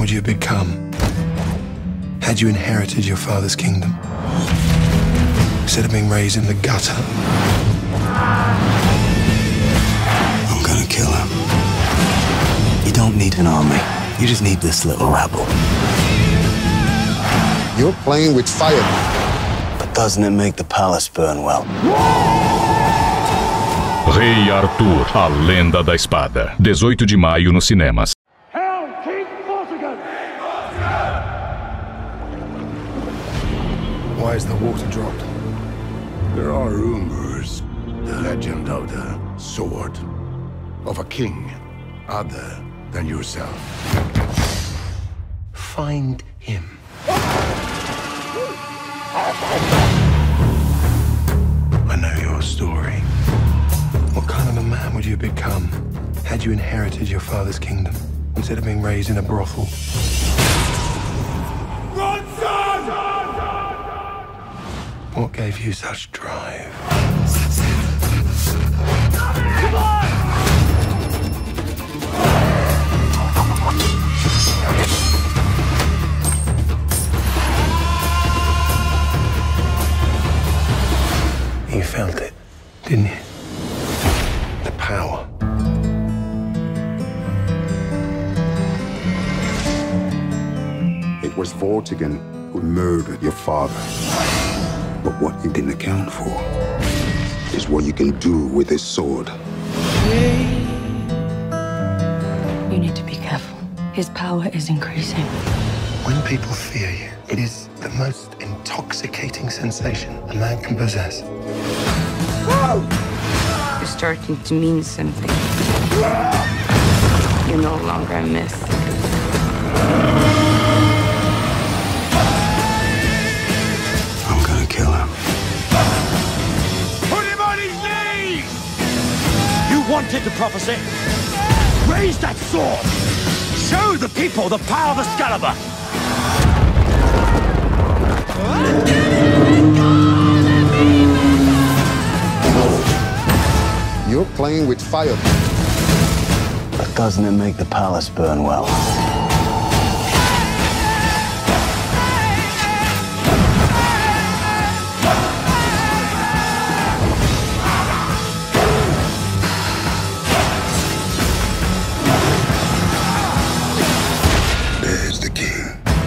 would you have become had you inherited your father's kingdom instead of being raised in the gutter? I'm gonna kill him. You don't need an army. You just need this little rabble. You're playing with fire. But doesn't it make the palace burn well? Rei Arthur, a Lenda da Espada. 18 de maio nos cinemas. Hail King Vortigern! Why is the water dropped? There are rumors. The legend of the sword of a king other than yourself. Find him. I know your story. What kind of a man would you have become had you inherited your father's kingdom instead of being raised in a brothel? Run, son! What gave you such drive? Come on! You felt it, didn't you? The power. It was Vortigern who murdered your father. But what you didn't account for is what you can do with this sword. You need to be careful. His power is increasing. When people fear you, it is the most intoxicating sensation a man can possess. You're starting to mean something. You're no longer a myth. I'm gonna kill him. Put him on his knees! You wanted the prophecy? Raise that sword! Show the people the power of Excalibur! You're playing with fire. But doesn't it make the palace burn well? There's the king.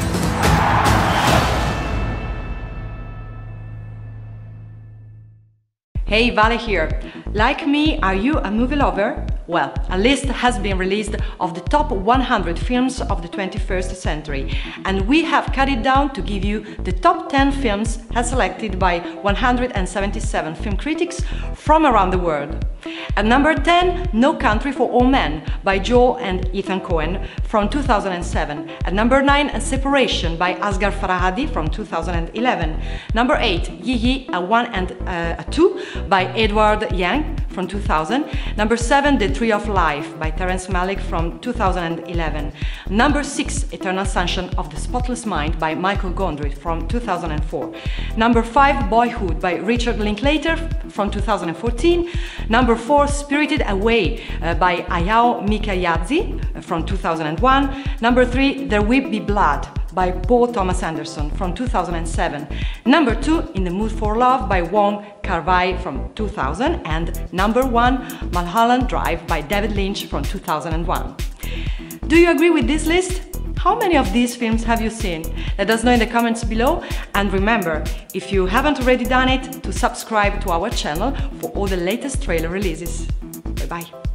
Hey, Vale here. Like me, are you a movie lover? Well, a list has been released of the top 100 films of the 21st century, and we have cut it down to give you the top 10 films as selected by 177 film critics from around the world. At number 10, No Country for Old Men by Joe and Ethan Coen from 2007. At number 9, Separation by Asghar Farhadi from 2011. Number 8, Yi Yi, a 1 and a 2 by Edward Yang from 2000. Number 7, The Tree of Life by Terrence Malick from 2011. Number 6, Eternal Sunshine of the Spotless Mind by Michael Gondry from 2004. Number 5, Boyhood by Richard Linklater from 2014. Number 4, Spirited Away by Hayao Miyazaki from 2001. Number 3, There Will Be Blood by Paul Thomas Anderson from 2007. Number 2, In the Mood for Love by Wong Kar-wai from 2000. And number 1, Mulholland Drive by David Lynch from 2001. Do you agree with this list? How many of these films have you seen? Let us know in the comments below, and remember, if you haven't already done it, to subscribe to our channel for all the latest trailer releases. Bye bye!